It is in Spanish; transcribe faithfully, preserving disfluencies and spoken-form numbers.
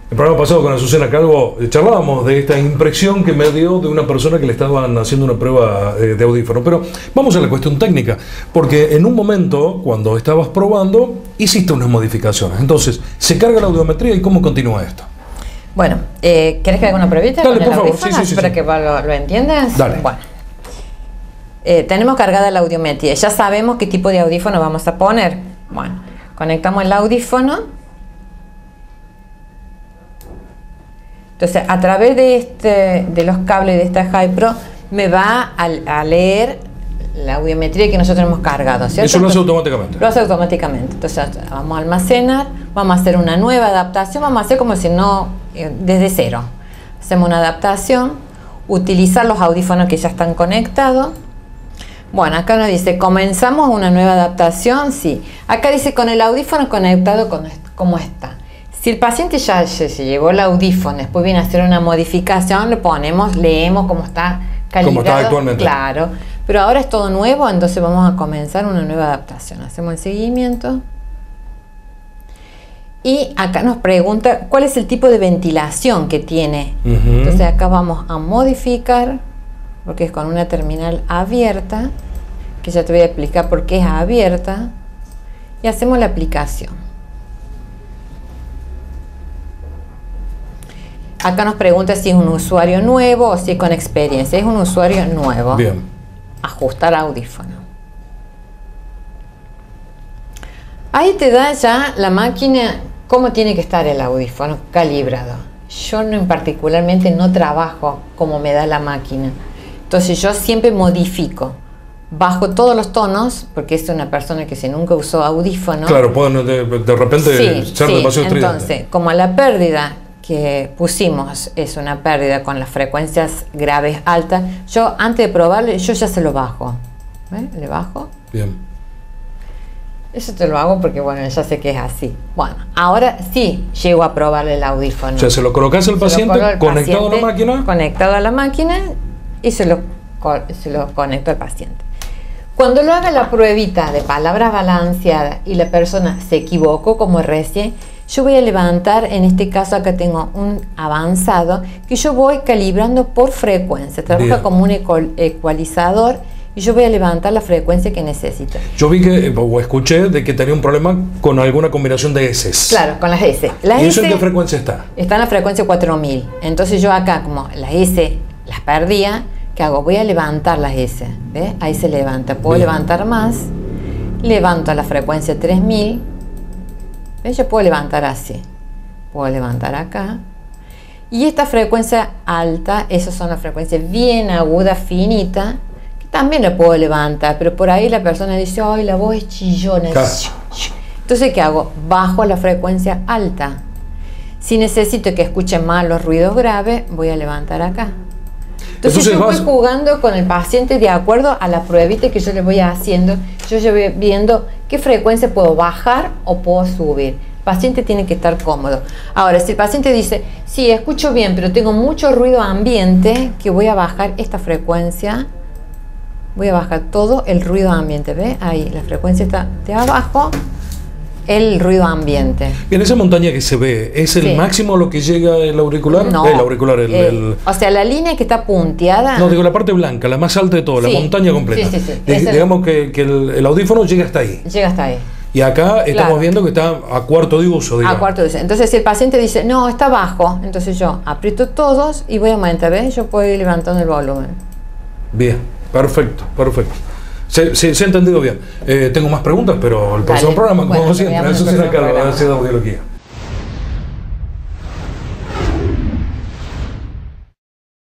El programa pasado con Azucena Calvo eh, charlábamos de esta impresión que me dio de una persona que le estaban haciendo una prueba eh, de audífono. Pero vamos a la cuestión técnica, porque en un momento, cuando estabas probando, hiciste unas modificaciones. Entonces, ¿se carga la audiometría y cómo continúa esto? Bueno, eh, ¿querés que haga una pruebita Dale, con el por favor. audífono? Sí, sí, sí, para sí. que lo, lo entiendas. Dale. Bueno, eh, tenemos cargada la audiometría. Ya sabemos qué tipo de audífono vamos a poner. Bueno, conectamos el audífono. Entonces, a través de, este, de los cables de esta Hi-Pro, me va a, a leer la audiometría que nosotros hemos cargado, ¿cierto? Eso lo hace automáticamente. Lo hace automáticamente. Entonces, vamos a almacenar, vamos a hacer una nueva adaptación, vamos a hacer como si no, eh, desde cero. Hacemos una adaptación, utilizar los audífonos que ya están conectados. Bueno, acá nos dice, ¿comenzamos una nueva adaptación? Sí. Acá dice, con el audífono conectado con, como está. Si el paciente ya se, se llevó el audífono, después viene a hacer una modificación, le ponemos, leemos cómo está calibrado. Como está actualmente. Claro, pero ahora es todo nuevo, entonces vamos a comenzar una nueva adaptación. Hacemos el seguimiento. Y acá nos pregunta cuál es el tipo de ventilación que tiene. Uh-huh. Entonces acá vamos a modificar, porque es con una terminal abierta, que ya te voy a explicar por qué es abierta. Y hacemos la aplicación. Acá nos pregunta si es un usuario nuevo o si es con experiencia. Es un usuario nuevo. Bien. Ajustar audífono. Ahí te da ya la máquina cómo tiene que estar el audífono calibrado. Yo no, en particularmente no trabajo como me da la máquina. Entonces yo siempre modifico. Bajo todos los tonos, porque es una persona que si nunca usó audífono. Claro, pueden de, de repente sí, ser sí. demasiado estridente. Entonces, como la pérdida que pusimos es una pérdida con las frecuencias graves altas, yo antes de probarlo, yo ya se lo bajo. ¿Ves? Le bajo. Bien. Eso te lo hago porque, bueno, ya sé que es así. Bueno, ahora sí llego a probarle el audífono. O sea, se lo colocas al paciente, al conectado paciente, a la máquina. Conectado a la máquina y se lo, se lo conecto al paciente. Cuando lo haga la pruebita de palabras balanceadas y la persona se equivocó como recién, yo voy a levantar, en este caso acá tengo un avanzado, que yo voy calibrando por frecuencia. Trabaja Bien. como un ecualizador y yo voy a levantar la frecuencia que necesita. Yo vi que, o escuché, de que tenía un problema con alguna combinación de S. Claro, con las S. Las ¿Y eso S en qué frecuencia está? Está en la frecuencia cuatro mil. Entonces yo acá, como las S las perdía, ¿qué hago? Voy a levantar las S. ¿Ves? Ahí se levanta. Puedo Bien. levantar más. Levanto a la frecuencia tres mil. ¿Ves? Yo puedo levantar así. Puedo levantar acá. Y esta frecuencia alta, esas son las frecuencias bien agudas, finitas, que también la puedo levantar. Pero por ahí la persona dice, ay, la voz es chillona. Claro. Entonces, ¿qué hago? Bajo a la frecuencia alta. Si necesito que escuchen más los ruidos graves, voy a levantar acá. Entonces, Entonces yo vas... voy jugando con el paciente de acuerdo a la pruebita que yo le voy haciendo. Yo ya voy viendo qué frecuencia puedo bajar o puedo subir. El paciente tiene que estar cómodo. Ahora, si el paciente dice, sí, escucho bien, pero tengo mucho ruido ambiente, que voy a bajar esta frecuencia. Voy a bajar todo el ruido ambiente. ¿Ve? Ahí, la frecuencia está de abajo. El ruido ambiente. En esa montaña que se ve, ¿es el sí. máximo a lo que llega el auricular? No. El auricular, el, eh, el... O sea, la línea que está punteada... No, digo la parte blanca, la más alta de todo, sí. la montaña completa. Sí, sí, sí. De, digamos que, que el, el audífono llega hasta ahí. Llega hasta ahí. Y acá estamos claro. viendo que está a cuarto de uso, digamos. A cuarto de uso. Entonces, si el paciente dice, no, está bajo, entonces yo aprieto todos y voy a aumentar, ¿ves? Yo puedo ir levantando el volumen. Bien, perfecto, perfecto. Se, se, se ha entendido bien. Eh, tengo más preguntas, pero el próximo Dale. programa, como bueno, siempre, Azucena Calvo, de Audiología.